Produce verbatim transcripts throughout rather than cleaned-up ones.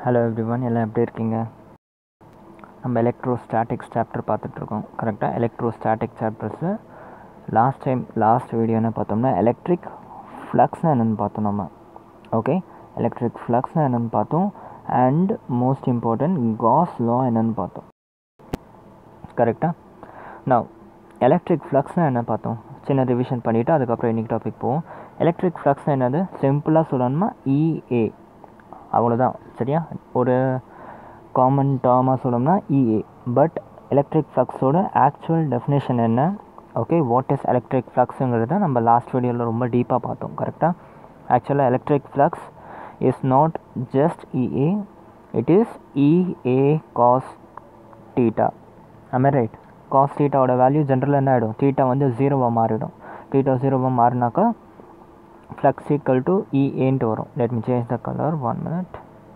Hello everyone, எல்லாம் எப்படி இருக்கீங்க? நம்ம எலக்ட்ரோஸ்டாட்டிக்ஸ் சாப்டர் பார்த்துட்ருக்கோம். கரெக்டாக electrostatic chapters last time last video என்ன பார்த்தோம்னா எலக்ட்ரிக் ஃப்ளக்ஸ்னால் என்னென்னு பார்த்தோம் நம்ம. ஓகே, எலக்ட்ரிக் ஃப்ளக்ஸ்னால் என்னென்னு பார்த்தோம். And most important Gauss law என்னென்னு பார்த்தோம். கரெக்டாக நான் எலக்ட்ரிக் ஃப்ளக்ஸ்னால் என்ன பார்த்தோம், சின்ன ரிவிஷன் பண்ணிவிட்டு அதுக்கப்புறம் இன்றைக்கி டாபிக் போவோம். எலக்ட்ரிக் ஃப்ளக்ஸ்னால் என்னது, சிம்பிளாக சொல்லணுமா இஏ, அவ்வளோதான். சரியா? ஒரு காமன் டேர்மாக சொல்லணும்னா இஏ. பட் எலக்ட்ரிக் ஃப்ளக்ஸோட ஆக்சுவல் டெஃபினேஷன் என்ன, ஓகே, வாட் இஸ் எலக்ட்ரிக் ஃப்ளக்ஸுங்கிறத நம்ம லாஸ்ட் வீடியோவில் ரொம்ப டீப்பாக பார்த்தோம். கரெக்டாக ஆக்சுவலாக electric flux is not just E A, it is E A cos theta. ஆமாம், ரைட். காஸ் டீட்டாவோட வேல்யூ ஜென்ரலாக என்ன ஆகிடும், டீட்டா வந்து ஜீரோவாக மாறிடும். டீட்டா ஜீரோவாக மாறினாக்கா flux equal to E into வரும். Let me change the color, one minute.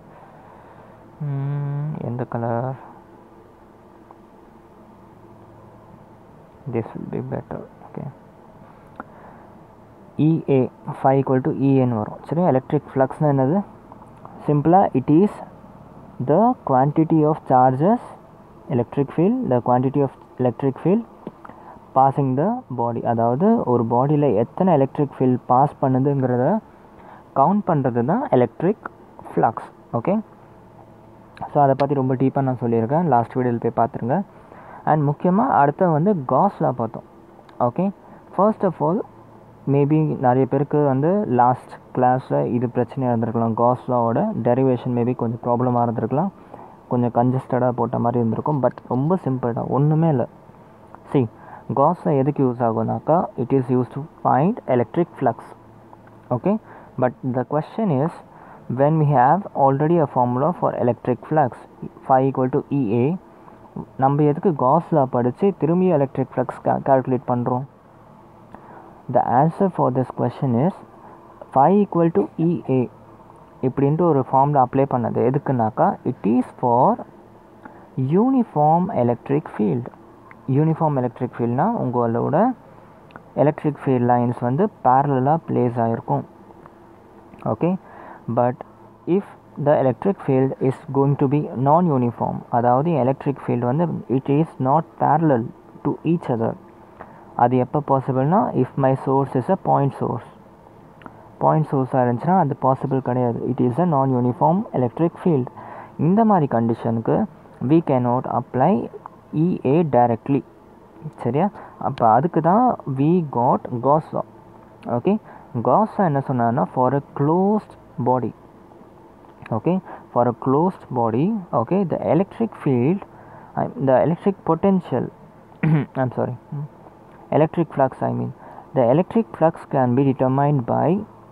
hmm, எந்த colour, this will be better. Okay, E A phi equal to E N வரும். சரி, எலக்ட்ரிக் ஃப்ளக்ஸ்னால் என்னது, சிம்பிளாக it is the quantity of charges, electric field, the quantity of electric field passing the body. அதாவது ஒரு பாடியில் எத்தனை எலக்ட்ரிக் ஃபீல்ட் பாஸ் பண்ணுதுங்கிறத கவுண்ட் பண்ணுறது தான் எலக்ட்ரிக் ஃப்ளக்ஸ். ஓகே, ஸோ அதை பற்றி ரொம்ப டீப்பாக நான் சொல்லியிருக்கேன், லாஸ்ட் வீடியோவில் போய் பார்த்துருங்க. அண்ட் முக்கியமாக அடுத்த வந்து காஸ் லா பார்த்தோம். Okay, first of all maybe நிறைய பேருக்கு வந்து லாஸ்ட் கிளாஸில் இது பிரச்சனையாக இருந்திருக்கலாம். காஸ் லாவோட டெரிவேஷன் மேபி கொஞ்சம் ப்ராப்ளமாக இருந்திருக்கலாம், கொஞ்சம் கன்ஜஸ்டடாக போட்ட மாதிரி இருந்திருக்கும். பட் ரொம்ப சிம்பிள் தான், ஒன்றுமே இல்லை. சி, காஸ் லா எதுக்கு யூஸ் ஆகுனாக்கா, it is use to find electric flux. Okay, but the question is when we have already a formula for electric flux phi equal to E A, நம்ம எதுக்கு cos law படித்து திரும்பி electric flux calculate பண்ணுறோம்? The answer for this question is phi equal to E A இப்படின்ட்டு ஒரு formula apply பண்ணது எதுக்குனாக்கா, it is for uniform electric field. Uniform electric ஃபீல்ட்னால் உங்களோட எலக்ட்ரிக் ஃபீல்ட் லைன்ஸ் வந்து பேரலாக பிளேஸ் ஆகிருக்கும். Okay, but if the electric field is going to be non uniform, அதாவது எலக்ட்ரிக் ஃபீல்டு வந்து it is not parallel to each other. அது எப்போ பாசிபிள்னா, if my source is a point source. Point சோர்ஸாக இருந்துச்சுன்னா அது பாசிபிள் கிடையாது. இட் இஸ் அ நான் யூனிஃபார்ம் எலக்ட்ரிக் ஃபீல்டு. இந்த மாதிரி கண்டிஷனுக்கு we cannot apply E A directly. சரியா? அப்போ அதுக்கு தான் we got Gauss law. Okay, Gauss law என்ன சொன்னான்னா, for a closed body, okay, for a closed body, okay, the electric field, uh, the electric potential I'm sorry electric flux, I mean the electric flux can be determined by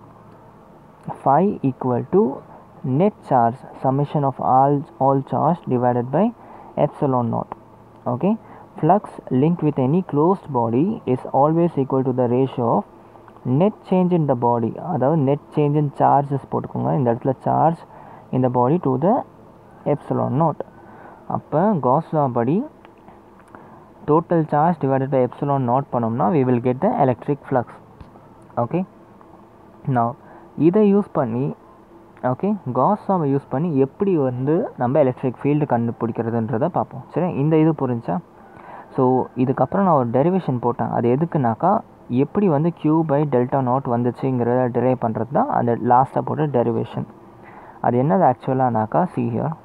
phi equal to net charge summation of all all charge divided by epsilon naught. Okay, flux linked with any closed body is always equal to the ratio of net change in the body, அதாவது net change in charges போட்டுக்கோங்க இந்த இடத்துல, charge in the body to the epsilon naught. அப்போ Gauss law படி total charge divided by epsilon naught பண்ணோம்னா we will get the electric flux. Okay, now இதை use பண்ணி, okay, Gauss லாவை use பண்ணி எப்படி வந்து நம்ம எலக்ட்ரிக் ஃபீல்டு கண்டுபிடிக்கிறதுன்றதை பார்ப்போம். சரி, இந்த இது புரிஞ்சா? ஸோ இதுக்கப்புறம் நான் ஒரு டெரிவேஷன் போட்டேன். அது எதுக்குனாக்கா, எப்படி வந்து Q பை டெல்டா நாட் வந்துச்சுங்கிறத டிரைவ் பண்ணுறது தான் அந்த லாஸ்ட்டாக போட்ட டெரிவேஷன். அது என்னது ஆக்சுவலானாக்கா, சி ஹியர்,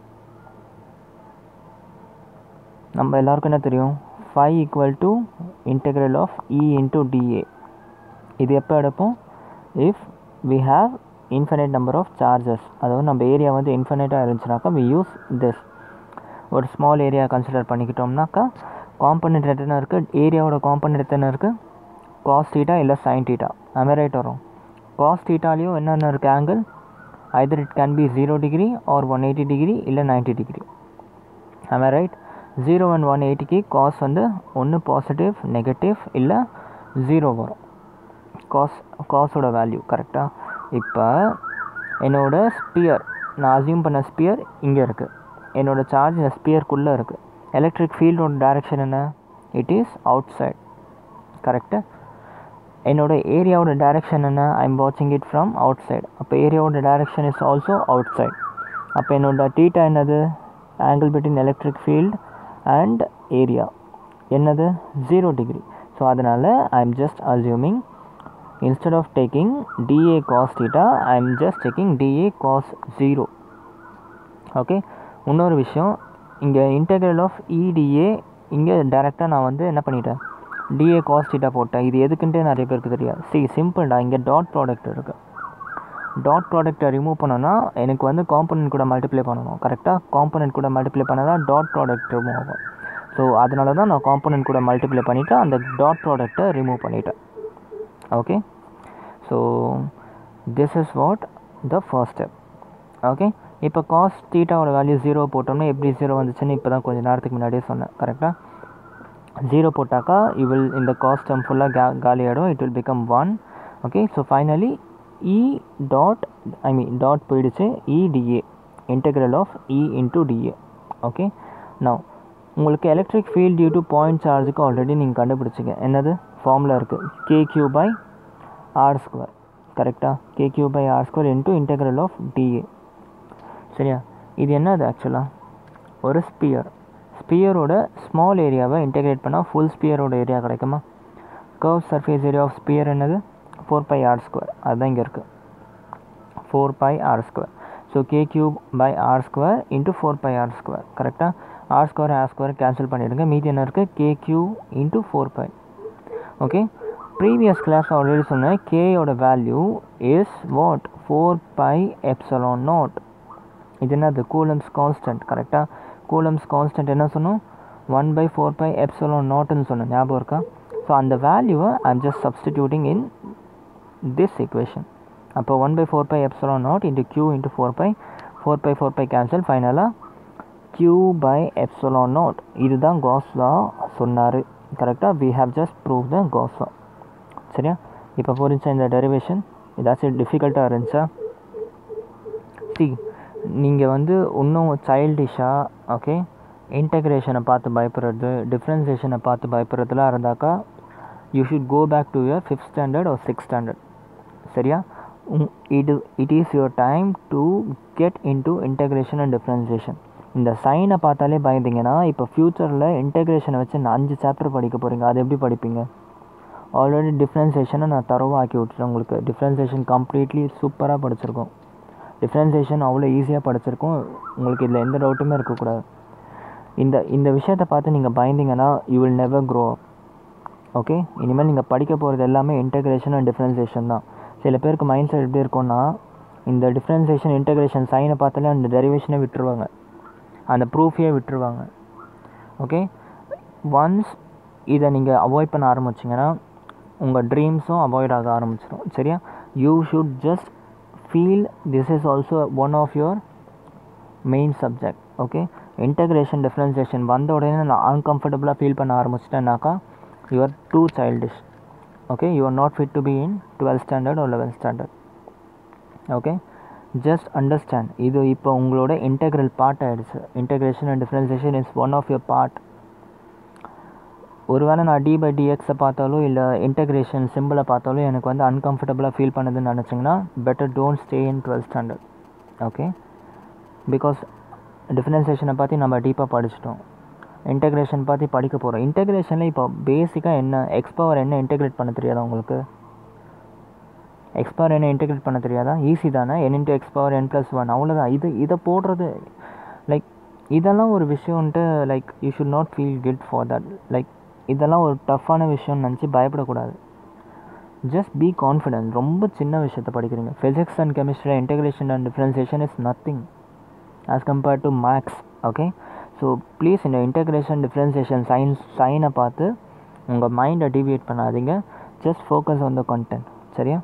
நம்ம எல்லாருக்கும் என்ன தெரியும், phi equal to integral of E into d A. இது எப்போ எடுப்போம், if we have infinite number of charges, அதாவது நம்ம ஏரியா வந்து இன்ஃபினைட்டாக இருந்துச்சுனாக்கா வி யூஸ் திஸ். ஒரு ஸ்மால் ஏரியா கன்சிடர் பண்ணிக்கிட்டோம்னாக்கா, காம்பனண்ட் எத்தனை இருக்குது, ஏரியாவோட காம்பனண்ட் எத்தனை இருக்குது, காஸ் டீட்டா இல்லை சைன் டீட்டா. அந்த ரைட் வரும். காஸ் டீட்டாலேயும் என்னென்ன இருக்குது angle, either it can be zero degree or one eighty degree இல்லை நைன்ட்டி டிகிரி. அந்த ரைட், ஜீரோ அண்ட் ஒன் எயிட்டிக்கு காஸ் வந்து ஒன்று பாசிட்டிவ், நெகட்டிவ் இல்லை ஜீரோ வரும் காஸ் காஸோட வேல்யூ. கரெக்டாக? இப்போ என்னோடய ஸ்பியர், நான் அசியூம் பண்ண ஸ்பியர் இங்கே இருக்குது, என்னோடய சார்ஜ் இந்த ஸ்பியருக்குள்ளே இருக்குது. எலக்ட்ரிக் ஃபீல்டோட டைரக்ஷன் என்ன, it is outside. Correct? என்னோடய ஏரியாவோட டைரக்ஷன் என்ன, ஐ எம் வாட்சிங் இட் ஃப்ரம் அவுட் சைட். அப்போ ஏரியாவோட direction is also outside. அப்போ என்னோட தீட்டா என்னது, angle between electric field and area என்னது, ஜீரோ டிகிரி. ஸோ அதனால் I am just assuming instead of taking dA cos theta I am just taking dA cos zero. Okay, இன்னொரு விஷயம், இங்கே integral of ETA இங்கே டேரெக்டாக நான் வந்து என்ன பண்ணிட்டேன், dA cos theta போட்டேன். இது எதுக்குன்ட்டு நிறைய பேருக்கு தெரியாது. சி சிம்பிள்டா, இங்கே டாட் ப்ராடக்ட் இருக்குது. டாட் ப்ராடக்டை ரிமூவ் பண்ணோன்னா எனக்கு வந்து காம்பனன்ட் கூட மல்டிப்ளை பண்ணணும். கரெக்டாக காம்பனன்ட் கூட மல்டிப்ளை பண்ணால் தான் டாட் ப்ராடக்ட் ரிமூவ் ஆகும். ஸோ அதனால தான் நான் காம்பனன்ட் கூட மல்டிப்ளை பண்ணிவிட்டு அந்த டாட் ப்ராடக்டை ரிமூவ் பண்ணிட்டேன். Okay, so this is what the first step. Okay, இப்போ காஸ் தீட்டாவோட வேல்யூ ஜீரோ போட்டோம்னா எப்படி ஜீரோ வந்துச்சுன்னு இப்போ தான் கொஞ்சம் நேரத்துக்கு முன்னாடியே சொன்னேன். கரெக்டாக ஜீரோ போட்டாக்கா யூ வில் இந்த காஸ் டேர்ம் ஃபுல்லாக கா காலி ஆகிடும். It will become one. Okay, so finally E dot I mean dot போயிடுச்சு, E d A integral of E into d A. Okay, now உங்களுக்கு electric field due to point சார்ஜுக்கு ஆல்ரெடி நீங்கள் கண்டுபிடிச்சிங்க. என்னது ஃபார்முலா இருக்குது, K Q by R square. கரெக்டாக K Q by R square into integral of d A. சரியா, இது என்னது ஆக்சுவலாக ஒரு ஸ்பியர். ஸ்பியரோட ஸ்மால் ஏரியாவை இன்டெகிரேட் பண்ணால் ஃபுல் ஸ்பியரோட ஏரியா கிடைக்குமா? Curve surface area of sphere என்னது, ஃபோர் பை ஆர் ஸ்கொயர். அதுதான் இங்கே இருக்குது, four pi R square. So K Q by R square into four pi R square. கரெக்டாக R square R square cancel பண்ணிவிடுங்க, மீதி என்ன இருக்குது, K Q into four pi. Okay, previous class already சொன்னேன், கேயோட value is what, four pi epsilon naught. இது என்னது, Coulomb's constant. கரெக்டாக கூலம்ஸ் கான்ஸ்டன்ட் என்ன சொன்னோம், one by four pi epsilon நாட்னு சொன்னேன், ஞாபகம் இருக்கா? ஸோ அந்த வேல்யூவை I am just substituting in this equation. அப்போ one by four pi epsilon naught into Q into four pi, four pi four pi cancel, ஃபைனலாக கியூ பை எப்சலான் நாட். இதுதான் Gauss law சொன்னார். கரெக்டாக we have just prove the Gauss law. சரியா, இப்போ புரிஞ்சா இந்த derivation? ஏதாச்சும் டிஃபிகல்ட்டாக இருந்துச்சா? சி நீங்கள் வந்து இன்னும் சைல்டிஷாக ஓகே இன்டெக்ரேஷனை பார்த்து பயப்படுறது, டிஃப்ரென்சியேஷனை பார்த்து பயப்படுறதுலாம் இருந்தாக்கா you should go back to your fifth standard or sixth standard. சரியா, இது it is your time to get into integration and differentiation. இந்த சைனை பார்த்தாலே பயந்தீங்கன்னா இப்போ ஃப்யூச்சரில் இன்டெக்ரேஷனை வச்சு நான் அஞ்சு சாப்டர் படிக்க போகிறீங்க, அது எப்படி படிப்பீங்க? ஆல்ரெடி டிஃப்ரென்சியேஷனை நான் தரவாக ஆக்கி விட்டுறேன் உங்களுக்கு. டிஃப்ரென்சியேஷன் கம்ப்ளீட்லி சூப்பராக படிச்சிருக்கோம். டிஃப்ரென்சியேஷன் அவ்வளோ ஈஸியாக படிச்சிருக்கோம். உங்களுக்கு இதில் எந்த டவுட்டுமே இருக்கக்கூடாது. இந்த இந்த விஷயத்தை பார்த்து நீங்கள் பயந்தீங்கன்னா you will never grow up. Okay, இனிமேல் நீங்கள் படிக்க போகிறது எல்லாமே இன்டெக்ரேஷன் அண்ட் டிஃப்ரென்சியேஷன் தான். சில பேருக்கு மைண்ட் செட் எப்படி இருக்கும்னா, இந்த டிஃப்ரென்சியேஷன் இன்டெக்ரேஷன் சைனை பார்த்தாலே அந்த டெரிவேஷனை விட்டுருவாங்க, அந்த ப்ரூஃபையே விட்டுருவாங்க. ஓகே, ஒன்ஸ் இதை நீங்கள் அவாய்ட் பண்ண ஆரம்பிச்சிங்கன்னா உங்கள் ட்ரீம்ஸும் அவாய்ட் ஆக ஆரம்பிச்சிடும். சரியா, you should just feel this is also one of your main subject. Okay, integration differentiation வந்த உடனே நான் அன்கம்ஃபர்டபுளாக ஃபீல் பண்ண ஆரம்பிச்சிட்டேன்னாக்கா you are too childish. Okay, you are not fit to be in twelfth standard or eleventh standard. Okay, just understand, இது இப்போ உங்களோட integral part ஆகிடுச்சு. Integration and differentiation is one of your part. ஒருவேளை நான் D by டிஎக்ஸை பார்த்தாலும் இல்லை integration சிம்பிளை பார்த்தாலும் எனக்கு வந்து அன்கம்ஃபர்டபுளாக ஃபீல் பண்ணுதுன்னு நினச்சிங்கன்னா better don't stay in twelfth standard. Okay, because டிஃப்ரென்சியேஷனை பற்றி நம்ம டீப்பாக படிச்சிட்டோம், இன்டெக்ரேஷன் பற்றி படிக்க போகிறோம். இன்டெக்ரேஷனில் இப்போ பேசிக்காக என்ன, எக்ஸ் பவர் என்ன இன்டெகிரேட் பண்ண தெரியாதா உங்களுக்கு? எக்ஸ் பவர் என்ன இன்டெகிரேட் பண்ண தெரியாதா? ஈஸி தானே, n into x power n plus one, அவ்வளோதான். இது இதை போடுறது லைக் இதெல்லாம் ஒரு விஷயம்ன்ட்டு like you should not feel guilt for that. Like இதெல்லாம் ஒரு டஃப்பான விஷயம்னு நினச்சி பயப்படக்கூடாது. Just be confident. ரொம்ப சின்ன விஷயத்தை படிக்கிறீங்க. Physics and chemistry integration and differentiation is nothing as compared to maths. Okay, so please இந்த இன்டெகிரேஷன் டிஃப்ரென்சியேஷன் சயின்ஸ் சைனை பார்த்து உங்கள் மைண்டை டிவியேட் பண்ணாதீங்க. Just focus on the content. சரியா,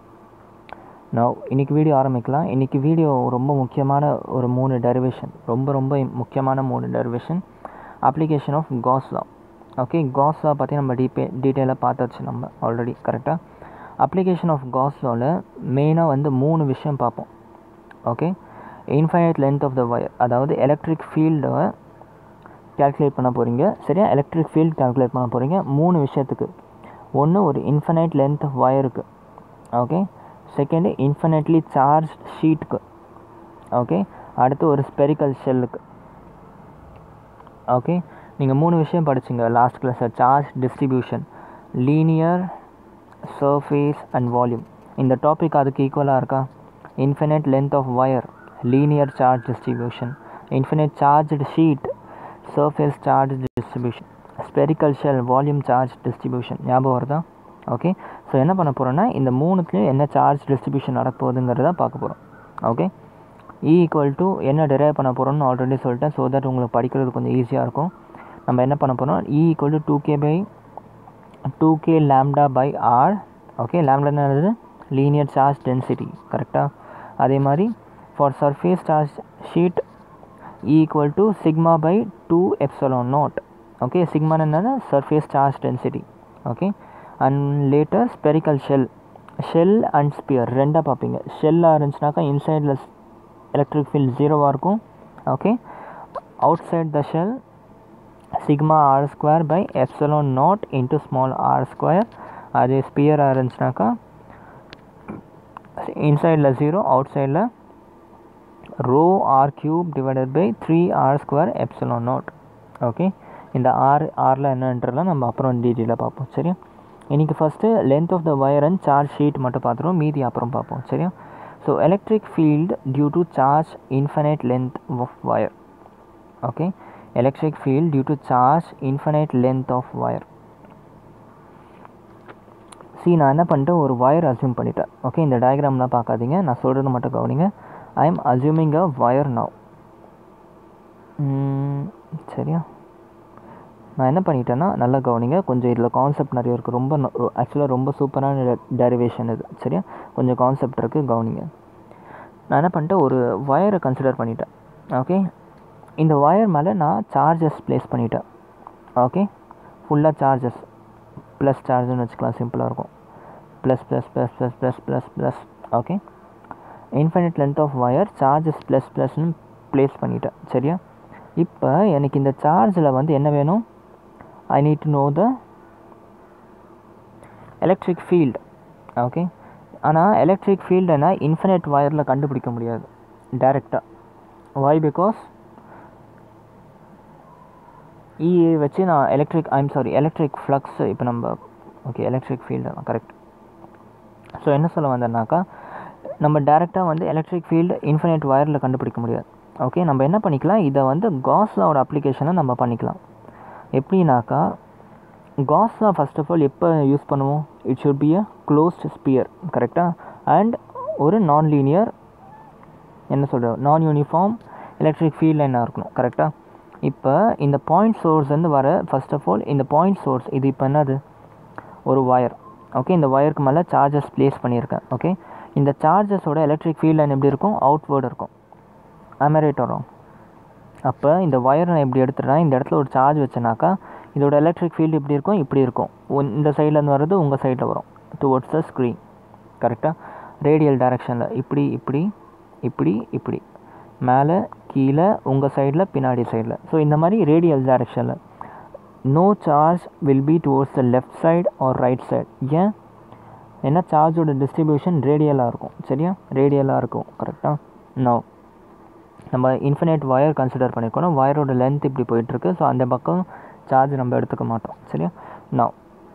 நான் இன்றைக்கி வீடியோ ஆரம்பிக்கலாம். இன்றைக்கி வீடியோ ரொம்ப முக்கியமான ஒரு மூணு டெரிவேஷன், ரொம்ப ரொம்ப முக்கியமான மூணு derivation. Application of Gauss law. Okay, Gauss law பற்றி நம்ம டீப்பே டீட்டெயிலாக பார்த்தாச்சு நம்ம ஆல்ரெடி. கரெக்டாக அப்ளிகேஷன் ஆஃப் காஸ் லாவில் மெயினாக வந்து மூணு விஷயம் பார்ப்போம். Okay, infinite length of the wire, அதாவது எலக்ட்ரிக் ஃபீல்டை கேல்குலேட் பண்ண போகிறீங்க. சரியா, எலக்ட்ரிக் ஃபீல்டு கேல்குலேட் பண்ண போகிறீங்க மூணு விஷயத்துக்கு. ஒன்று ஒரு இன்ஃபைனைட் லென்த் ஆஃப் வயருக்கு. ஓகே, செகண்டு இன்ஃபினிட்லி சார்ஜ் ஷீட்டுக்கு. ஓகே, அடுத்து ஒரு ஸ்பெரிக்கல் ஷெல்லுக்கு. ஓகே, நீங்கள் மூணு விஷயம் படிச்சிங்க லாஸ்ட் கிளாஸில். Charge distribution, linear, surface and volume. இந்த டாபிக் அதுக்கு ஈக்குவலாக இருக்கா? Infinite length of wire, linear charge distribution. Infinite charged sheet, surface charge distribution. Spherical shell, volume charge distribution. ஞாபகம் வருதா? ஓகே, ஸோ என்ன பண்ண போகிறோன்னா இந்த மூணுத்துலேயும் என்ன சார்ஜ் டிஸ்ட்ரிபியூஷன் நடக்க போகுதுங்கிறத பார்க்க போகிறோம். ஓகே, E ஈக்குவல் டு என்ன டெரைவ் பண்ண போகிறோம்னு ஆல்ரெடி சொல்லிட்டேன். ஸோ தட் உங்களுக்கு படிக்கிறது கொஞ்சம் ஈஸியாக இருக்கும். நம்ம என்ன பண்ண போகிறோம், E equal to two K by two K lambda by R. Okay, lambda என்னது? Linear charge density. கரெக்டாக? அதே மாதிரி for surface charge sheet E equal to sigma by two epsilon naught. Okay, sigma என்னது? Surface charge density. Okay, and later spherical shell. Shell and sphere ரெண்டாக பார்ப்பீங்க. ஷெல்லாக இருந்துச்சுனாக்கா இன்சைடில் எலக்ட்ரிக் ஃபீல்ட் ஜீரோவாக இருக்கும். Okay, outside the shell sigma R square by epsilon naught into small R square. அதே ஸ்பியராக இருந்துச்சுனாக்கா இன்சைடில் ஜீரோ, அவுட் சைடில் rho R cube divided by three R square epsilon naught. Okay, இந்த ஆர் ஆரில் என்னன்றலாம் நம்ம அப்புறம் டீட்டெயிலாக பார்ப்போம். சரியா? இன்றைக்கி first length of the wire and charge sheet மட்டும் பார்த்துருவோம், மீதி அப்புறம் பார்ப்போம். சரியா? So electric field due to charge infinite length of wire. Okay, electric field due to charge infinite length of wire. See, நான் என்ன பண்ணிட்டேன், ஒரு வயர் அசியூம் பண்ணிட்டேன். ஓகே, இந்த டயக்ராம்லாம் பார்க்காதீங்க, நான் சொல்கிறது மட்டும் கவனிங்க. I am assuming a wire now. சரியா? நான் என்ன பண்ணிட்டேன்னா, நல்லா கவனிங்க, கொஞ்சம் இதில் கான்செப்ட் நிறைய இருக்குது. ரொம்ப ஆக்சுவலாக ரொம்ப சூப்பரான டெரிவேஷன் இது. சரியா? கொஞ்சம் கான்செப்ட் இருக்குது, கவனிங்க. நான் என்ன பண்ணிட்டேன், ஒரு வயரை கன்சிடர் பண்ணிட்டேன். ஓகே, இந்த வயர் மேலே நான் சார்ஜஸ் ப்ளேஸ் பண்ணிட்டேன். ஓகே, ஃபுல்லாக சார்ஜஸ், ப்ளஸ் சார்ஜ்னு வச்சுக்கலாம், சிம்பிளாக இருக்கும். Plus plus plus plus plus plus plus. Okay, infinite length of wire charges plus ப்ளஸ்ன்னு ப்ளேஸ் பண்ணிட்டேன். சரியா? இப்போ எனக்கு இந்த சார்ஜில் வந்து என்ன வேணும், I need to know the electric field. Okay, ஆனால் எலக்ட்ரிக் ஃபீல்டு என்ன இன்ஃபினிட் வயரில் கண்டுபிடிக்க முடியாது டைரெக்டாக. வை? பிகாஸ் இஏ வச்சு நான் electric I'm sorry electric flux இப்போ நம்ம ஓகே எலக்ட்ரிக் ஃபீல்டு தான் கரெக்ட். ஸோ என்ன சொல்ல வந்தேன்னாக்கா, நம்ம டேரெக்டாக வந்து எலக்ட்ரிக் ஃபீல்டு இன்ஃபினிட் வயரில் கண்டுபிடிக்க முடியாது. ஓகே, நம்ம என்ன பண்ணிக்கலாம், இதை வந்து காஸ் லாவோட அப்ளிகேஷனை நம்ம பண்ணிக்கலாம். எப்படின்னாக்கா, Gauss law first of all எப்போ யூஸ் பண்ணுவோம், it should be a closed sphere. கரெக்டாக? அண்ட் ஒரு நான் லீனியர் என்ன சொல்கிறோம், நான் யூனிஃபார்ம் எலக்ட்ரிக் ஃபீல்ட் லைனாக இருக்கணும். கரெக்டாக? இப்போ இந்த பாயிண்ட் சோர்ஸ் வந்து வர ஃபர்ஸ்ட் ஆஃப் ஆல் இந்த பாயிண்ட் சோர்ஸ் இது இப்போ என்னது, ஒரு வயர். ஓகே, இந்த வயருக்கு மேலே சார்ஜஸ் ப்ளேஸ் பண்ணியிருக்கேன். ஓகே, இந்த சார்ஜஸோட எலக்ட்ரிக் ஃபீல்ட் லைன் எப்படி இருக்கும், அவுட்வேர்டு இருக்கும். அமெரேட் வரும். அப்போ இந்த வயரை நான் இப்படி எடுத்துட்டேன், இந்த இடத்துல ஒரு சார்ஜ் வச்சேனாக்கா இதோட எலக்ட்ரிக் ஃபீல்டு இப்படி இருக்கும், இப்படி இருக்கும். இந்த சைட்லேருந்து வர்றது உங்கள் சைடில் வரும், டுவர்ட்ஸ் த ஸ்க்ரீன். கரெக்டாக? ரேடியல் டைரக்ஷனில் இப்படி இப்படி இப்படி இப்படி மேலே கீழே உங்கள் சைடில் பின்னாடி சைடில். ஸோ இந்த மாதிரி ரேடியல் டைரக்ஷனில் no charge will be towards the left side or right side. ஏன்? ஏன்னா சார்ஜோட டிஸ்ட்ரிபியூஷன் ரேடியலாக இருக்கும். சரியா? ரேடியலாக இருக்கும். கரெக்டாக? நோ, நம்ம இன்ஃபினைட் வயர் கன்சிடர் பண்ணியிருக்கோம். வயரோட லென்த் இப்படி போயிட்டுருக்கு. ஸோ அந்த பக்கம் சார்ஜ் நம்ம எடுத்துக்க மாட்டோம். சரியா? நோ,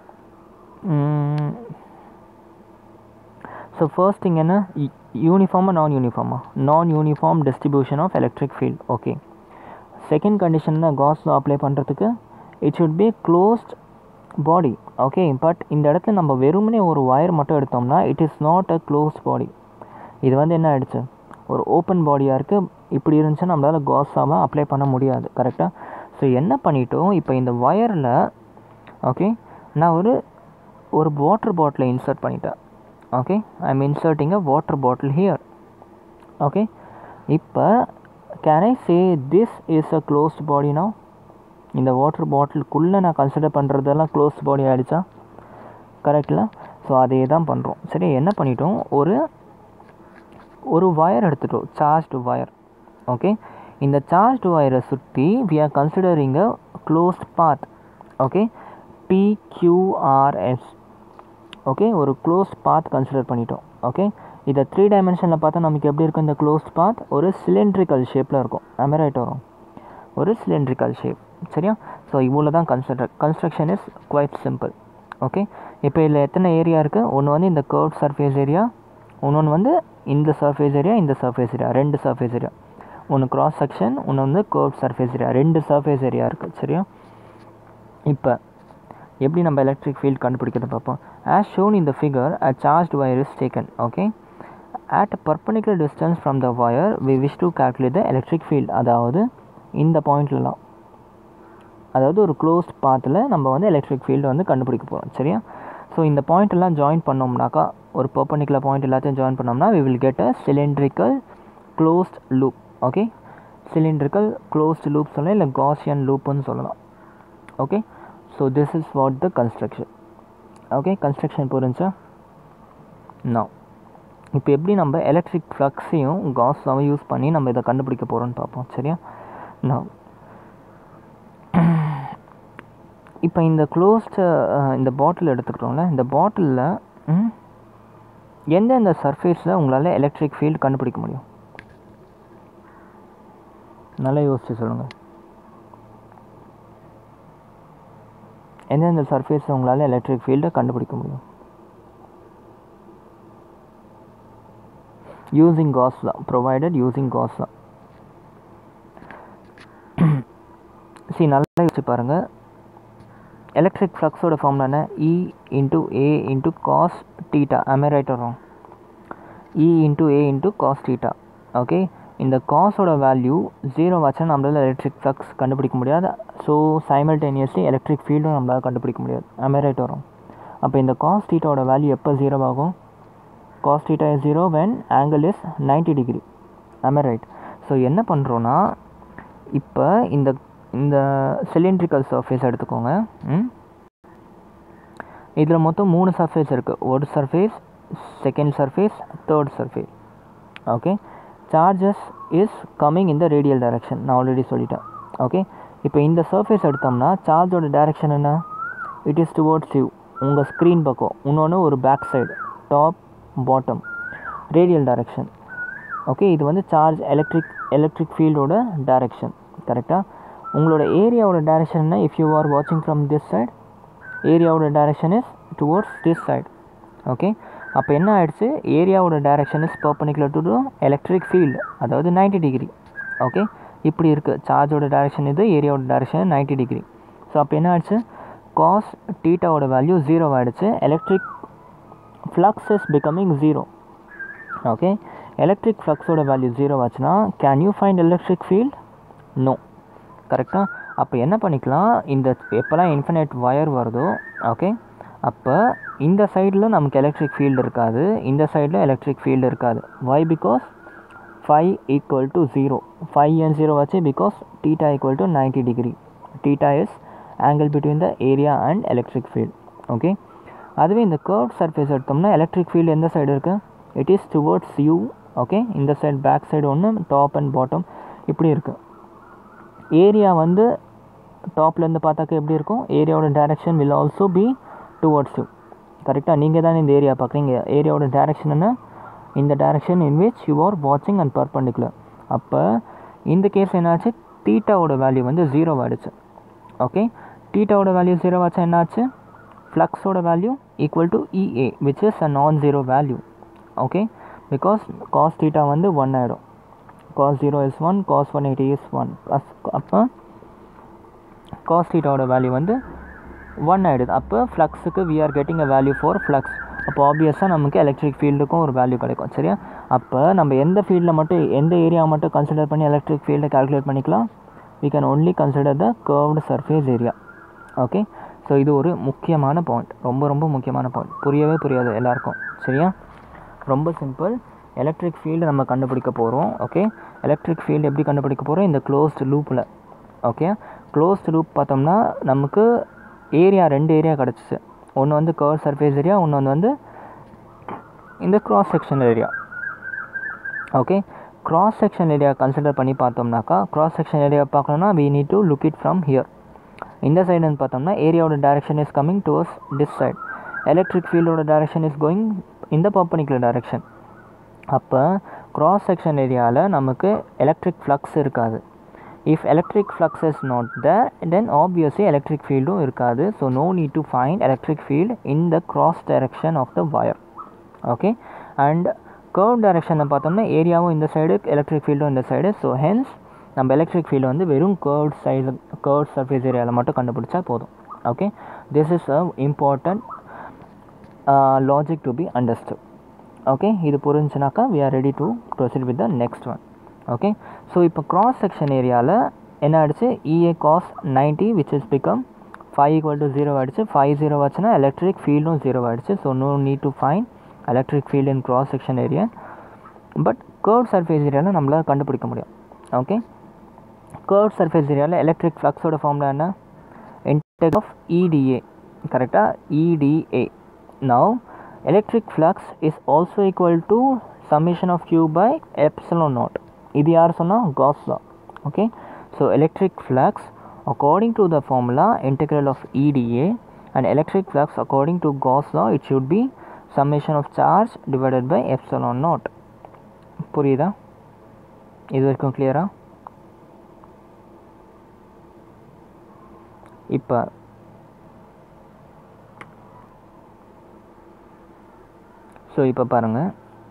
ஸோ ஃபர்ஸ்ட் திங் என்ன, யூனிஃபார்மாக நான் யூனிஃபார்மா, நான் uniform distribution of electric field. Okay, second condition தான் காஸ் லா அப்ளை பண்ணுறதுக்கு it should be closed body. Okay, but இந்த இடத்துல நம்ம வெறுமனே ஒரு வயர் மட்டும் எடுத்தோம்னா it is not a closed body. இது வந்து என்ன ஆகிடுச்சு, ஒரு ஓப்பன் பாடியாக இருக்குது. இப்படி இருந்துச்சுன்னா நம்மளால் காஸ் லாவை அப்ளை பண்ண முடியாது. கரெக்டாக? ஸோ என்ன பண்ணிட்டோம், இப்போ இந்த வயரில் ஓகே நான் ஒரு ஒரு வாட்டர் பாட்டிலை இன்சர்ட் பண்ணிட்டேன். Okay, I am inserting a water bottle here. Okay, இப்போ can I say this is a closed body now? இந்த வாட்டர் பாட்டிலுக்குள்ளே நான் கன்சிடர் பண்ணுறதெல்லாம் க்ளோஸ்ட் பாடி ஆகிடுச்சா? கரெக்டில்? ஸோ அதே தான் பண்ணுறோம். சரி, என்ன பண்ணிட்டோம், ஒரு ஒரு வயர் எடுத்துட்டோம், சார்ஜ்டு வயர். ஓகே, இந்த சார்ஜ்டு வயரை சுற்றி we are considering a closed path. Okay, P Q R S. Okay, ஒரு க்ளோஸ்ட் பாத் கன்சிடர் பண்ணிட்டோம். ஓகே, இதை த்ரீ டைமென்ஷனில் பார்த்தா நமக்கு எப்படி இருக்கும்? இந்த க்ளோஸ்ட் பாத் ஒரு சிலிண்ட்ரிக்கல் ஷேப்பில் இருக்கும். am I right வரும்? ஒரு சிலிண்ட்ரிக்கல் ஷேப். சரியா? ஸோ இவ்வளோ தான் construct construction is quite simple. Okay, இப்போ இதில் எத்தனை ஏரியா இருக்குது? ஒன்று வந்து இந்த கர்வ் சர்ஃபேஸ் ஏரியா, இன்னொன்று வந்து இந்த சர்ஃபேஸ் ஏரியா, இந்த சர்ஃபேஸ் ஏரியா, ரெண்டு சர்ஃபேஸ் ஏரியா. ஒன்று கிராஸ் செக்ஷன், ஒன்று வந்து கர்வ் சர்ஃபேஸ் ஏரியா, ரெண்டு சர்ஃபேஸ் ஏரியா இருக்குது. சரியா? இப்போ எப்படி நம்ம எலக்ட்ரிக் ஃபீல்ட் கண்டுபிடிக்கிறது பார்ப்போம். as shown in the figure, a charged wire is taken. Okay, at a perpendicular distance from the wire we wish to calculate the electric field. அதாவது இந்த பாயிண்ட்லலாம், அதாவது ஒரு க்ளோஸ்ட் பாத்தில் நம்ம வந்து எலக்ட்ரிக் ஃபீல்டு வந்து கண்டுபிடிக்க போகிறோம். சரியா? ஸோ இந்த பாயிண்ட்டெல்லாம் ஜாயின் பண்ணோம்னாக்கா, ஒரு பர்பெண்டிகுலர் பாயிண்ட் எல்லாத்தையும் ஜாயின் பண்ணோம்னா we will get a cylindrical closed loop. Okay, cylindrical closed loop சொல்லலாம், இல்லை Gaussian loopன்னு சொல்லலாம். Okay, so this is what the construction. Okay, construction புரிஞ்சா? நோ இப்போ எப்படி நம்ம எலக்ட்ரிக் ஃப்ளக்ஸையும் காஸாவும் யூஸ் பண்ணி நம்ம இதை கண்டுபிடிக்க போகிறோன்னு பார்ப்போம். சரியா? நோ இப்போ இந்த க்ளோஸ்டு இந்த பாட்டில் எடுத்துக்கிட்டோம்ல, இந்த பாட்டிலில் எந்தெந்த சர்ஃபேஸில் உங்களால் எலக்ட்ரிக் ஃபீல்டு கண்டுபிடிக்க முடியும்? நல்லா யோசிச்சு சொல்லுங்கள். எந்தெந்த சர்ஃபேஸில் உங்களால் எலக்ட்ரிக் ஃபீல்டை கண்டுபிடிக்க முடியும்? Using Gauss law, provided using Gauss law. சரி, நல்லா யோசிச்சு பாருங்கள். எலக்ட்ரிக் ஃப்ளக்ஸோட ஃபார்முலா என்ன? E into A into cos theta. am I right or wrong? E into A into cos theta. Okay, இந்த காஸோட வேல்யூ ஜீரோ வச்சா நம்மளால் எலக்ட்ரிக் ஃப்ளக்ஸ் கண்டுபிடிக்க முடியாது. ஸோ சைமல்டேனியஸ்லி எலக்ட்ரிக் ஃபீல்டும் நம்மளால் கண்டுபிடிக்க முடியாது. am I right வரும்? அப்போ இந்த காஸ் டீட்டாவோட வேல்யூ எப்போ ஜீரோ ஆகும்? Cos theta is zero when angle is ninety degree. am I right? So என்ன பண்ணுறோன்னா, இப்போ இந்த இந்த சிலிண்ட்ரிக்கல் சர்ஃபேஸ் எடுத்துக்கோங்க. இதில் மொத்தம் மூணு சர்ஃபேஸ் இருக்குது. ஒரு surface, second surface, third surface. Okay, charges is coming in the radial direction. நான் ஆல்ரெடி சொல்லிட்டேன். ஓகே, இப்போ இந்த சர்ஃபேஸ் எடுத்தோம்னா சார்ஜோட டைரக்ஷன் என்ன? இட் இஸ் டுவோர்ட்ஸ் யூ, உங்கள் ஸ்க்ரீன் பக்கம். இன்னொன்று ஒரு back side, top bottom, radial direction. Okay, இது வந்து சார்ஜ் எலக்ட்ரிக் எலக்ட்ரிக் ஃபீல்டோட டைரக்ஷன். கரெக்டாக? உங்களோட ஏரியாவோட டைரக்ஷன் என்ன? இஃப் யூ ஆர் வாட்சிங் ஃப்ரம் திஸ் சைட், ஏரியாவோட direction is towards this side. Okay, அப்போ என்ன ஆயிடுச்சு? ஏரியாவோட direction is perpendicular to electric field, அதாவது நைன்ட்டி டிகிரி. ஓகே, இப்படி இருக்குது. சார்ஜோட டைரக்ஷன் இது, ஏரியாவோட டைரக்ஷன் நைன்ட்டி டிகிரி. ஸோ அப்போ என்ன ஆயிடுச்சு? காஸ் டீட்டாவோட வேல்யூ ஜீரோ ஆகிடுச்சு. Electric flux is becoming zero. Okay, electric ஃப்ளக்ஸோட வேல்யூ ஜீரோ ஆச்சுன்னா can you find electric field? No. கரெக்டாக? அப்போ என்ன பண்ணிக்கலாம், இந்த எப்போல்லாம் இன்ஃபினைட் ஒயர் வருதோ, ஓகே, அப்போ இந்த சைடில் நமக்கு எலக்ட்ரிக் ஃபீல்டு இருக்காது, இந்த சைடில் எலக்ட்ரிக் ஃபீல்டு இருக்காது. Why? Because phi equal to zero. Phi and zero வச்சு, because theta equal to ninety degree. Theta is angle between the area and electric field. Okay, அதுவே இந்த கர்வ் சர்ஃபேஸ் எடுத்தோம்னா electric field எந்த side இருக்குது? It is towards you. Okay, இந்த side back side ஒன்று, top and bottom இப்படி இருக்குது. Area வந்து டாப்லேருந்து பார்த்தாக்க எப்படி இருக்கும்? ஏரியாவோட direction will also be towards you. கரெக்டாக? நீங்கள் தானே இந்த ஏரியா பார்க்குறீங்க. ஏரியாவோட டைரக்ஷன் என்ன? இந்த direction in which you are வாட்சிங் அண்ட் பர்பெண்டிகுலர். அப்போ இந்த கேஸ் என்னாச்சு? தீட்டாவோட வேல்யூ வந்து ஜீரோ ஆகிடுச்சு. ஓகே, தீட்டாவோட வேல்யூ ஜீரோ ஆச்சா என்னாச்சு? ஃப்ளக்ஸோட value equal to E A which is a non zero value. Okay, because cos theta வந்து ஒன் ஆகிடும். cos zero is one, cos one eighty is one. அப்போ cos theta வேல்யூ வந்து one ஆகிடுது. அப்போ ஃப்ளக்ஸுக்கு we are getting a value for flux. அப்போ ஆப்வியஸாக நமக்கு electric ஃபீல்டுக்கும் ஒரு வேல்யூ கிடைக்கும். சரியா? அப்போ நம்ம எந்த ஃபீல்டில் மட்டும், எந்த ஏரியா மட்டும் கன்சிடர் பண்ணி எலக்ட்ரிக் ஃபீல்டை கால்குலேட் பண்ணிக்கலாம்? we can only consider the curved surface area. Okay, so இது ஒரு முக்கியமான பாயிண்ட், ரொம்ப ரொம்ப முக்கியமான பாயிண்ட். புரியவே புரியாது எல்லாருக்கும். சரியா? ரொம்ப சிம்பிள். எலக்ட்ரிக் ஃபீல்டு நம்ம கண்டுபிடிக்க போகிறோம். ஓகே, எலக்ட்ரிக் ஃபீல்டு எப்படி கண்டுபிடிக்க போகிறோம்? இந்த க்ளோஸ்டு லூப்பில். ஓகே, க்ளோஸ்டு லூப் பார்த்தோம்னா நமக்கு ஏரியா, ரெண்டு ஏரியா கிடச்சிச்சு. ஒன்று வந்து கர்வ் சர்ஃபேஸ் ஏரியா, ஒன்று வந்து இந்த cross section area. Okay, cross section area consider பண்ணி பார்த்தோம்னாக்கா, கிராஸ் செக்ஷன் ஏரியா பார்க்கணுன்னா we need to look it from here. இந்த சைடுன்னு பார்த்தோம்னா ஏரியாவோட direction is coming towards this side. Electric ஃபீல்டோட direction is going in the perpendicular direction. அப்போ cross section ஏரியாவில் நமக்கு electric flux இருக்காது. If electric flux is not there, then obviously electric field irukadu. So no need to find electric field in the cross direction of the wire. Okay, and curve direction பார்த்தோம்னா ஏரியாவும் இந்த side electric field இந்த side. So hence நம்ம electric field வந்து வெறும் curved size curved surface ஏரியாவில் மட்டும் கண்டுபிடிச்சா போதும். Okay, this is a important uh, logic to be understood. Okay, இது புரிஞ்சுனாக்கா we are ready to proceed with the next one. Okay, so இப்போ cross section ஏரியாவில் என்ன ஆயிடுச்சு, E A cos ninety which is become phi equal to zero ஆயிடுச்சு. phi zero ஆச்சுன்னா electric fieldும் zero ஆயிடுச்சு. So no need to find electric field in cross section area, but curved surface ஏரியாவில் நம்மளால் கண்டுபிடிக்க முடியும். Okay, curved surface ஏரியாவில் electric flux ஓட formula என்ன, integral of E D A, கரெக்டாக E D A. Now electric flux is also equal to summation of Q by epsilon naught. இது யார் சொன்னால் Gauss law. Okay, so electric flux according to the formula integral of E D A, and electric flux according to Gauss law it should be summation of charge divided by epsilon naught. புரியுதா, இது வரைக்கும் கிளியரா? இப்போ so இப்போ பாருங்கள்,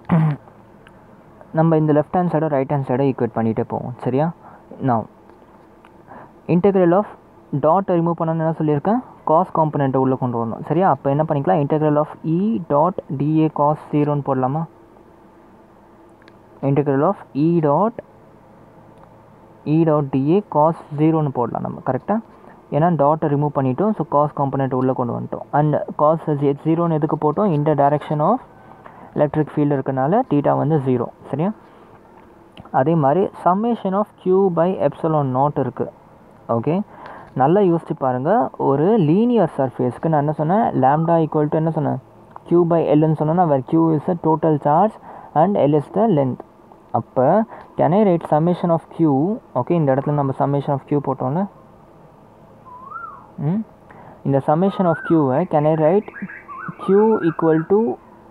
நம்ம இந்த left hand சைடை ரைட் ஹேண்ட் சைடை ஈக்குவேட் பண்ணிகிட்டே போவோம். சரியா? நான் இன்டெக்ரல் ஆஃப் டாட்டை ரிமூவ் பண்ணணும்னு என்ன சொல்லியிருக்கேன், காஸ் காம்பனண்ட்டை உள்ளே கொண்டு வரணும். சரியா? அப்போ என்ன பண்ணிக்கலாம், integral of E dot d A cos ஜீரோன்னு போடலாமா? Integral of E dot E dot d A cos ஜீரோன்னு போடலாம் நம்ம. கரெக்டாக? ஏன்னா டாட்டை ரிமூவ் பண்ணிட்டோம். ஸோ காஸ் காம்பனண்ட் உள்ளே கொண்டு வந்துட்டோம். அண்ட் காஸ் ஜீரோன்னு எதுக்கு போட்டோம், இந்த டைரக்ஷன் ஆஃப் எலக்ட்ரிக் ஃபீல்டு இருக்கனால தீட்டா வந்து ஜீரோ. சரியா? அதே மாதிரி summation of q by epsilon naught இருக்குது. ஓகே, நல்லா யோசிச்சு பாருங்கள். ஒரு லீனியர் சர்ஃபேஸ்க்கு நான் என்ன சொன்னேன், லேம்டா ஈக்குவல் டு என்ன சொன்னேன், கியூ பை எல்னு சொன்னேன்னா where q is a total charge and L is the length. அப்போ can I write summation of q. Okay, இந்த இடத்துல நம்ம சம்மேஷன் ஆஃப் கியூ போட்டோம்ல, இந்த சம்மேஷன் ஆஃப் கியூவை can I write q equal to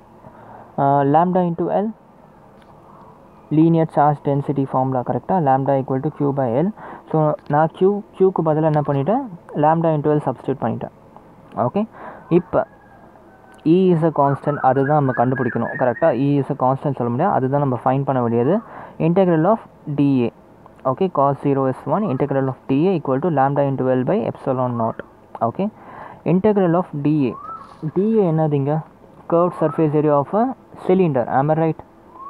lambda into L, linear charge density formula. கரெக்டாக? lambda equal to q by L. So நான் q க்யூக்கு பதிலாக என்ன பண்ணிட்டேன், lambda into L சப்ஸ்டியூட் பண்ணிட்டேன். ஓகே, இப்போ E is a constant, அதுதான் நம்ம கண்டுபிடிக்கணும். கரெக்டாக? E is a constant சொல்ல முடியாது, அதுதான் நம்ம ஃபைன் பண்ண வேண்டியது. integral of dA. Okay, cos zero is one, integral of dA equal to lambda into L by epsilon naught. Okay, integral of dA. dA என்னதுங்க, curved surface area of a cylinder. am I right?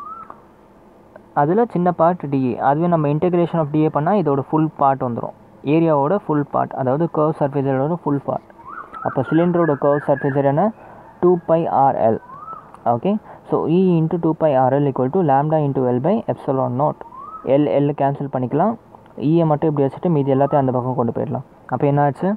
அதில் சின்ன part DA. அதுவே நம்ம integration of DA பண்ணால் இதோட full part வந்துடும், ஏரியாவோட full part, அதாவது கர்வ் சர்ஃபேஸ் ஏரியாவோட ஃபுல் பார்ட். அப்போ சிலிண்டரோட கர்வ் சர்ஃபேஸ் ஏரியானா two pi r L. Okay, so E into two pi r L equal to lambda into L by epsilon naught. L L cancel பண்ணிக்கலாம், இயை மட்டும் இப்படி வச்சுட்டு மீதி எல்லாத்தையும் அந்த பக்கம் கொண்டு போயிடலாம். அப்போ என்ன ஆச்சு,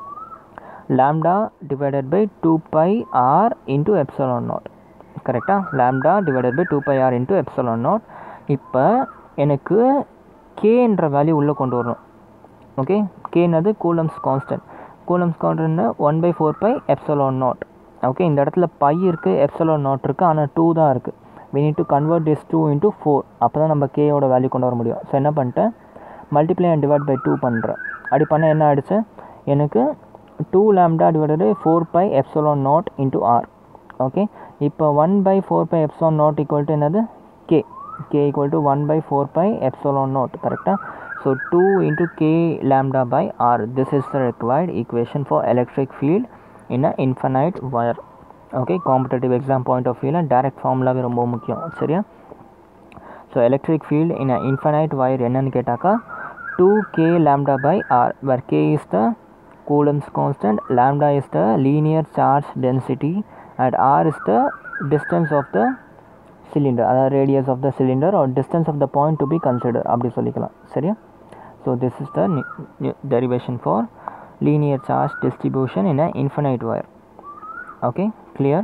lambda divided by two pi r into epsilon naught. கரெக்டாக? lambda divided by two pi r into epsilon naught. இப்போ எனக்கு k என்ற வேல்யூ உள்ளே கொண்டு வரணும். ஓகே, k என்னது, கூலம்ஸ் கான்ஸ்டன்ட். கூலம்ஸ் கான்ஸ்டன்ட்னா one by four pi epsilon naught. Okay, இந்த இடத்துல பை இருக்குது, எப்சிலான் நாட் இருக்குது, ஆனால் டூ தான் இருக்குது. we need to convert this two into four. அப்போ தான் நம்ம k ஓட வேல்யூ கொண்டு வர முடியும். ஸோ என்ன பண்ணிட்டேன், multiply and divide by two பண்ணுறேன். அப்படி பண்ண என்ன ஆகிடுச்சு, எனக்கு two lambda divided by four pi epsilon naught into r. okay, இப்போ one by four pi epsilon naught equal to என்னது, k. k equal to one by four pi epsilon naught. கரெக்டாக? ஸோ two into k lambda by r. this is the required equation for electric field in a infinite wire. okay, competitive exam point of view direct formula ரொம்ப முக்கியம். சரியா? ஸோ electric field in a infinite wire என்னன்னு கேட்டாக்கா two k lambda by r, where k is the Coulomb's constant, lambda is the linear charge density, and r is the distance of the cylinder, or radius of the cylinder, or distance of the point to be considered. அப்படி சொல்லிக்கலாம். சரியா? So this is the derivation for linear charge distribution in an infinite wire. Okay, clear?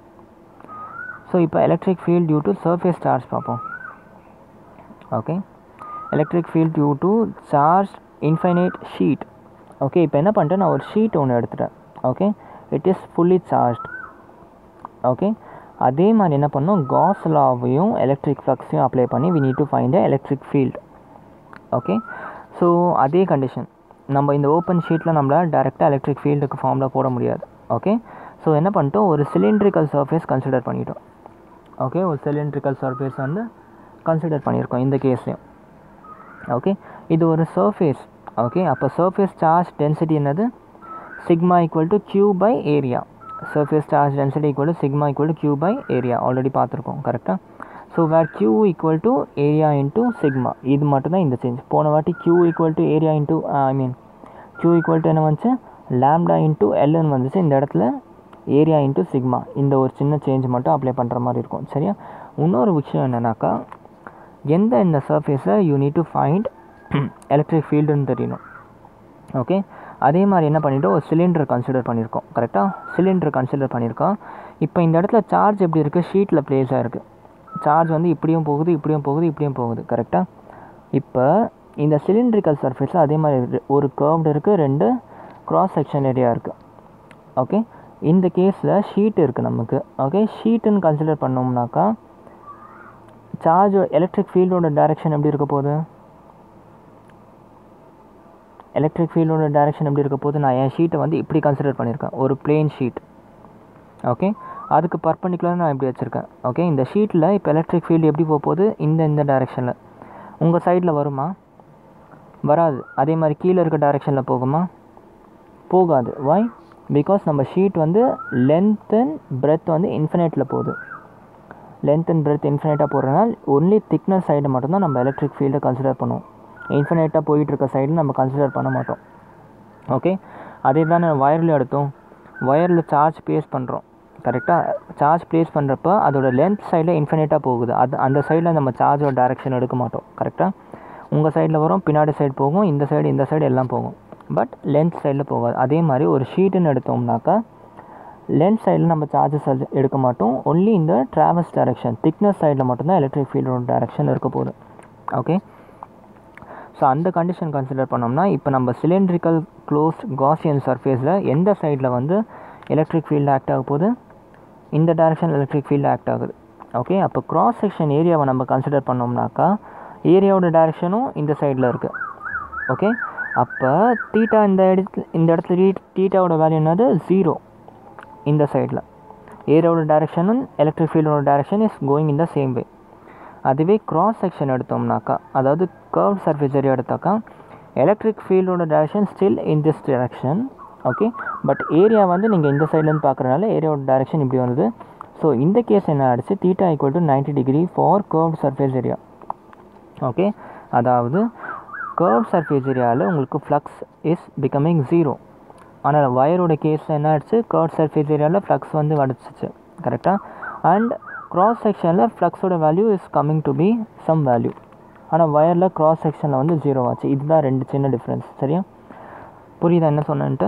So இப்போ electric field due to surface charge பார்ப்போம். Okay, electric field due to charged infinite sheet. Okay, இப்போ என்ன பண்ணிட்டேன், நான் ஒரு sheet ஒன்று எடுத்துட்டேன். Okay, it is fully charged. Okay, அதே மாதிரி என்ன பண்ணோம், காஸ் லாவையும் எலக்ட்ரிக் ஃப்ளக்ஸையும் அப்ளை பண்ணி we need to find the electric field. Okay, so அதே கண்டிஷன் நம்ம இந்த ஓப்பன் ஷீட்டில் நம்மளால் டேரெக்டாக எலக்ட்ரிக் ஃபீல்டுக்கு ஃபார்மில் போட முடியாது. ஓகே, ஸோ என்ன பண்ணிட்டோம், ஒரு சிலிண்ட்ரிக்கல் சர்ஃபேஸ் கன்சிடர் பண்ணிட்டோம். ஓகே, ஒரு சிலிண்ட்ரிக்கல் சர்ஃபேஸ் வந்து கன்சிடர் பண்ணியிருக்கோம் இந்த கேஸ்லையும். ஓகே, இது ஒரு சர்ஃபேஸ். ஓகே, அப்போ சர்ஃபேஸ் சார்ஜ் டென்சிட்டி என்னது, sigma equal to q by area. Surface charge density equal to sigma equal to q by area already பார்த்துருக்கோம் கரெக்டாக. So where q equal to area into sigma, இது மட்டும்தான் இந்த change. போன வாட்டி q equal to area into I mean q equal to என்ன வந்துச்சு, lambda into எல்லுன்னு வந்துச்சு. இந்த இடத்துல ஏரியா இன்ட்டு சிக்மா, இந்த ஒரு சின்ன சேஞ்ச் மட்டும் அப்ளை பண்ணுற மாதிரி இருக்கும். சரியா, இன்னொரு விஷயம் என்னென்னாக்கா, எந்த இந்த சர்ஃபேஸை you need to find electric ஃபீல்டுன்னு தெரியணும். ஓகே, அதே மாதிரி என்ன பண்ணிவிட்டோம், ஒரு சிலிண்டர் கன்சிடர் பண்ணியிருக்கோம் கரெக்டாக. சிலிண்டர் கன்சிடர் பண்ணியிருக்கோம். இப்போ இந்த இடத்துல சார்ஜ் எப்படி இருக்குது, ஷீட்டில் ப்ளேஸாக இருக்குது. சார்ஜ் வந்து இப்படியும் போகுது, இப்படியும் போகுது, இப்படியும் போகுது கரெக்டாக. இப்போ இந்த சிலிண்ட்ரிக்கல் சர்ஃபேஸில் அதே மாதிரி ஒரு கர்வ்டு இருக்குது, ரெண்டு க்ராஸ் செக்ஷன் ஏரியா இருக்குது. ஓகே, இந்த கேஸில் ஷீட் இருக்குது நமக்கு. ஓகே, ஷீட்டுன்னு கன்சிடர் பண்ணோம்னாக்கா சார்ஜ் எலக்ட்ரிக் ஃபீல்டோட டைரெக்ஷன் எப்படி இருக்க போகுது, எலக்ட்ரிக் ஃபீல்டோட டைரெக்ஷன் எப்படி இருக்க போகுது, நான் என் ஷீட்டை வந்து இப்படி கன்சிடர் பண்ணியிருக்கேன், ஒரு பிளேன் ஷீட். ஓகே, அதுக்கு பர்பண்டிகுலராக நான் எப்படி வச்சுருக்கேன். ஓகே, இந்த ஷீட்டில் இப்போ எலக்ட்ரிக் ஃபீல்டு எப்படி போக போகுது, இந்த இந்த டைரெக்ஷனில். உங்கள் சைடில் வருமா, வராது. அதே மாதிரி கீழே இருக்க டைரெக்ஷனில் போகுமா, போகாது. வாய், பிகாஸ் நம்ம ஷீட் வந்து லென்த் அண்ட் பிரெத் வந்து இன்ஃபினைட்டில் போகுது. லென்த் அண்ட் பிரெத் இன்ஃபினைட்டாக போடுறதுனால ஒன்லி திக்னஸ் சைடு மட்டும்தான் நம்ம எலக்ட்ரிக் ஃபீல்டை கன்சிடர் பண்ணுவோம். இன்ஃபினைட்டாக போயிட்டு இருக்க சைடு நம்ம கன்சிடர் பண்ண மாட்டோம். ஓகே, அதே தானே வயரில் எடுத்தோம். வயரில் சார்ஜ் ப்ளேஸ் பண்ணுறோம் கரெக்டாக. சார்ஜ் ப்ளேஸ் பண்ணுறப்ப அதோட லென்த் சைடில் இன்ஃபினைட்டாக போகுது. அது அந்த சைடில் நம்ம சார்ஜோட டைரெக்ஷன் எடுக்க மாட்டோம் கரெக்டாக. உங்கள் சைடில் வரும், பின்னாடி சைடு போகும், இந்த சைடு இந்த சைடு எல்லாம் போகும், பட் லென்த் சைடில் போகாது. அதே மாதிரி ஒரு ஷீட்டுன்னு எடுத்தோம்னாக்கா லென்த் சைடில் நம்ம சார்ஜஸ் எடுக்க மாட்டோம். ஒன்லி இந்த ட்ராவல்ஸ் டைரெக்ஷன் திக்னஸ் சைடில் மட்டும்தான் எலக்ட்ரிக் ஃபீல்டோட டைரெக்ஷன் இருக்க போகுது. ஓகே, ஸோ அந்த கண்டிஷன் கன்சிடர் பண்ணோம்னா இப்போ நம்ம சிலிண்ட்ரிக்கல் க்ளோஸ்ட் காசியன் சர்ஃபேஸில் எந்த சைடில் வந்து எலக்ட்ரிக் ஃபீல்டு ஆக்ட் ஆக போகுது, இந்த டைரெக்ஷன் எலக்ட்ரிக் ஃபீல்டு ஆக்ட் ஆகுது. ஓகே, அப்போ க்ராஸ் செக்ஷன் ஏரியாவை நம்ம கன்சிடர் பண்ணோம்னாக்கா ஏரியாவோட டைரெக்ஷனும் இந்த சைடில் இருக்குது. ஓகே, அப்போ தீட்டா இந்த இடத்துல இந்த இடத்துல தீட்டாவோட வேல்யூ என்னது, ஜீரோ. இந்த சைடில் ஏரியாவோட டைரெக்ஷனும் எலக்ட்ரிக் ஃபீல்டோட direction is going in the same way. அதுவே க்ராஸ் செக்ஷன் எடுத்தோம்னாக்கா, அதாவது கர்வ் சர்ஃபேஸ் ஏரியா எடுத்தாக்கா எலக்ட்ரிக் ஃபீல்டோட direction still in this direction. Okay, but area வந்து நீங்கள் இந்த சைட்லேருந்து பார்க்குறதுனால ஏரியாவோட டைரெக்ஷன் இப்படி வருது. ஸோ இந்த கேஸ் என்ன ஆகிடுச்சு, theta equal to ninety degree for curve surface area. Okay, அதாவது கர்வ் சர்ஃபேஸ் ஏரியாவில் உங்களுக்கு ஃப்ளக்ஸ் இஸ் பிகமிங் ஜீரோ. ஆனால் வயரோட கேஸில் என்ன ஆகிடுச்சு, கர்வ் சர்ஃபேஸ் ஏரியாவில் ஃப்ளக்ஸ் வந்து வடிச்சிச்சு கரெக்டாக. அண்ட் க்ராஸ் செக்ஷனில் ஃப்ளக்ஸோட value is coming to be some value. ஆனால் வயரில் க்ராஸ் செக்ஷனில் வந்து ஜீரோ ஆச்சு. இதுதான் ரெண்டு சின்ன டிஃப்ரென்ஸ். சரியா, புரியுதா என்ன சொன்னேன்ட்டு.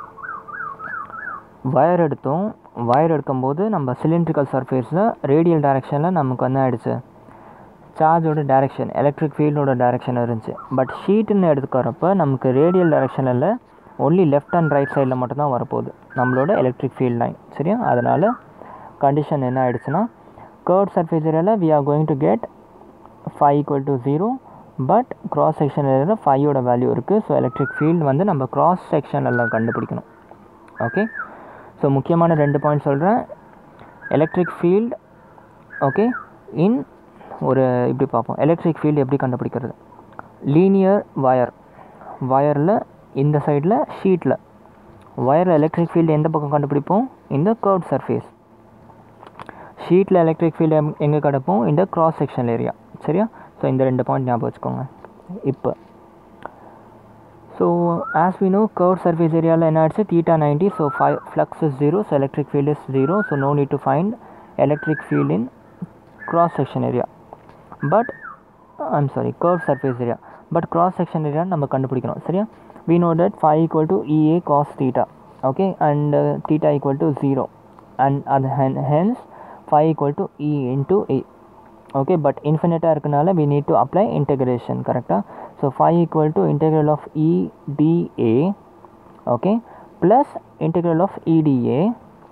வயர் எடுத்தோம். வயர் எடுக்கும்போது நம்ம சிலிண்ட்ரிக்கல் சர்ஃபேஸில் ரேடியல் டைரெக்ஷனில் நமக்கு என்ன ஆகிடுச்சு, சார்ஜோட டைரெக்ஷன் எலக்ட்ரிக் ஃபீல்டோட டைரெக்ஷன் இருந்துச்சு. பட் ஷீட்டுன்னு எடுத்துக்கிறப்ப நமக்கு ரேடியல் டைரெக்ஷனில் ஒன்லி லெஃப்ட் அண்ட் ரைட் சைடில் மட்டும்தான் வரப்போகுது நம்மளோட எலக்ட்ரிக் ஃபீல்ட் லைன். சரியா, அதனால் கண்டிஷன் என்ன ஆகிடுச்சுன்னா, கர்வ் சர்ஃபேஸ் ஏரியாவில் we are going to get phi equal to zero. But cross section ஏரியாவில் ஃபையோட வேல்யூ இருக்குது. ஸோ எலக்ட்ரிக் ஃபீல்டு வந்து நம்ம க்ராஸ் செக்ஷனில் கண்டுபிடிக்கணும். ஓகே, ஸோ முக்கியமான ரெண்டு பாயிண்ட் சொல்கிறேன். எலக்ட்ரிக் ஃபீல்டு ஓகே இன் ஒரு இப்படி பார்ப்போம். எலக்ட்ரிக் ஃபீல்டு எப்படி கண்டுபிடிக்கிறது, லீனியர் வயர், வயரில் இந்த சைடில் ஷீட்டில் வயரில் எலக்ட்ரிக் ஃபீல்டு எந்த பக்கம் கண்டுபிடிப்போம், இந்த கர்வ் சர்ஃபேஸ். ஷீட்டில் எலக்ட்ரிக் ஃபீல்டு எங்கே கிடப்போம், இந்த க்ராஸ் செக்ஷன் ஏரியா. சரியா, ஸோ இந்த ரெண்டு பாயிண்ட் ஞாபகம் வச்சுக்கோங்க. இப்போ so as we know curve surface ஏரியாவில் என்ன ஆயிடுச்சு, theta ninety. So phi flux is zero. So electric field is zero. So no need to find electric field in cross section area. But I'm sorry curve surface area. But cross section area நம்ம கண்டுபிடிக்கணும். சரியா, we know that phi equal to E A cos theta. Okay, and uh, theta equal to zero, and uh, hence phi equal to E into A. Okay, but infinite irukanaala we need to apply integration. Correct? So phi equal to integral of E dA, okay, plus integral of E dA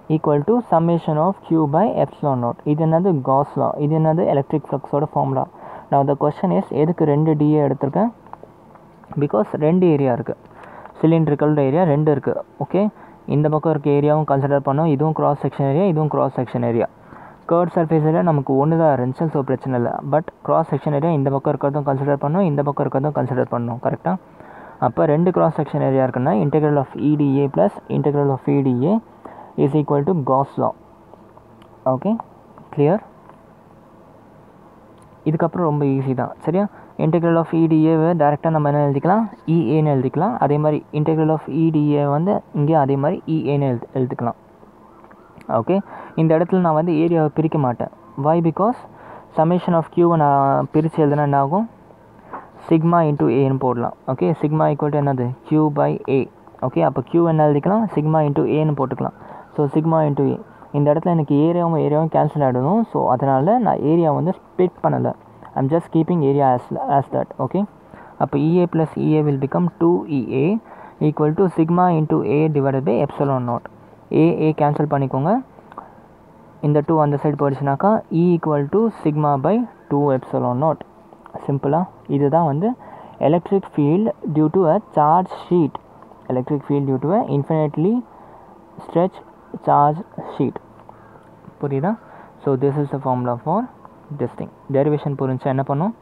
equal to summation of q by epsilon naught. இது என்னது Gauss law, இது என்னது electric flux ஓட formula. Now the question is எதுக்கு ரெண்டு dA எடுத்திருக்கேன்? Because ரெண்டு area இருக்குது, cylindrical ஏரியா ரெண்டு இருக்குது. ஓகே, இந்த பக்கம் இருக்க ஏரியாவும் கன்சிடர் பண்ணோம், இதுவும் கிராஸ் செக்ஷன் ஏரியா, இதுவும் cross section area. Curve surface area நமக்கு ஒன்று தான் இருந்துச்சு, ஸோ பிரச்சனை இல்லை. பட் கிராஸ் செக்ஷன் ஏரியா இந்த பக்கம் இருக்கிறதும் கன்சிடர் பண்ணோம், இந்த பக்கம் இருக்கிறதும் கன்சிடர் பண்ணோம். கரெக்டாக? அப்போ ரெண்டு கிராஸ் செக்ஷன் ஏரியா இருக்குன்னா integral of E d A plus integral of E d A is equal to Gauss law. Okay, clear? இதுக்கப்புறம் ரொம்ப ஈஸி தான், சரியா? இன்டெக்ரல் ஆஃப் இடிஏவை டேரெக்டாக நம்ம என்ன எழுதிக்கலாம், இஏன்னு எழுதிக்கலாம். அதே மாதிரி இன்டெக்ரல் ஆஃப் இடிஏ வந்து இங்கே அதே மாதிரி இஏன்னு எழுது எழுதிக்கலாம் ஓகே, இந்த இடத்துல நான் வந்து ஏரியாவை பிரிக்க மாட்டேன். வை? பிகாஸ் சமேஷன் ஆஃப் கியூவை நான் பிரித்து எழுதுனா என்ன ஆகும், சிக்மா இன்டூ ஏன்னு போடலாம். ஓகே, சிக்மா ஈக்குவல் டு என்னது, கியூ பை ஏ. ஓகே, அப்போ கியூ என்ன எழுதிக்கலாம், சிக்மா இன்டூ ஏன்னு போட்டுக்கலாம். So sigma into A. இந்த இடத்துல எனக்கு ஏரியாவும் ஏரியாவும் கேன்சல் ஆகிடணும். ஸோ அதனால் நான் ஏரியா வந்து ஸ்ப்ளிட் பண்ணலை. I'm just keeping area as as that. Okay, அப்போ E A plus E A will become two E A equal to sigma into A divided by epsilon naught. A A cancel பண்ணிக்கோங்க, இந்த two அந்த side போயிடுச்சுனாக்கா E equal to sigma by two epsilon naught. சிம்பிளாக இதுதான் வந்து electric field due to a charge sheet. Electric field due to a infinitely stretch charge sheet. புரியுதா? So this is the formula for this thing. Derivation புரிஞ்சா என்ன பண்ணும்,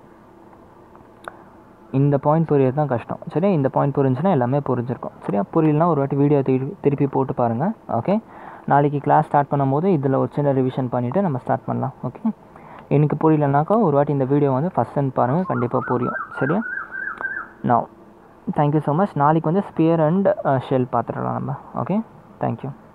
இந்த point புரியுறது தான் கஷ்டம். சரியா? இந்த பாயிண்ட் புரிஞ்சுன்னா எல்லாமே புரிஞ்சிருக்கும். சரியா? புரியலனா ஒரு வாட்டி வீடியோ திருப்பி திருப்பி போட்டு பாருங்கள். ஓகே, நாளைக்கு கிளாஸ் ஸ்டார்ட் பண்ணும்போது இதில் ஒரு சின்ன ரிவிஷன் பண்ணிவிட்டு நம்ம ஸ்டார்ட் பண்ணலாம். ஓகே, எனக்கு புரியலனாக்கா ஒரு வாட்டி இந்த வீடியோ வந்து ஃபஸ்ட் அண்ட் பாருங்கள், கண்டிப்பாக புரியும். சரியா? நான் தேங்க்யூ ஸோ மச். நாளைக்கு வந்து ஸ்பியர் அண்ட் ஷெல் பார்த்துடலாம் நம்ம. Okay, thank you.